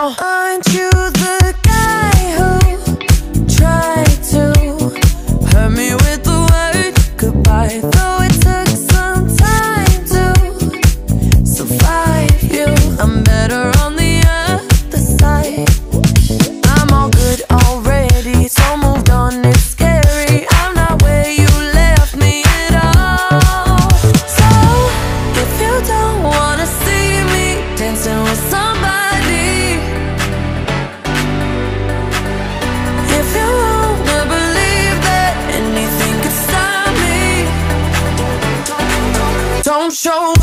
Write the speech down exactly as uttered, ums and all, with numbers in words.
now. Aren't you the guy who tried to hurt me with the word goodbye? Though it took some time to survive you, I'm better on the other side. I'm all good already, so moved on, it's scary. I'm not where you left me at all. So if you don't wanna see me dancing with somebody, if you wanna believe that anything could stop me, don't show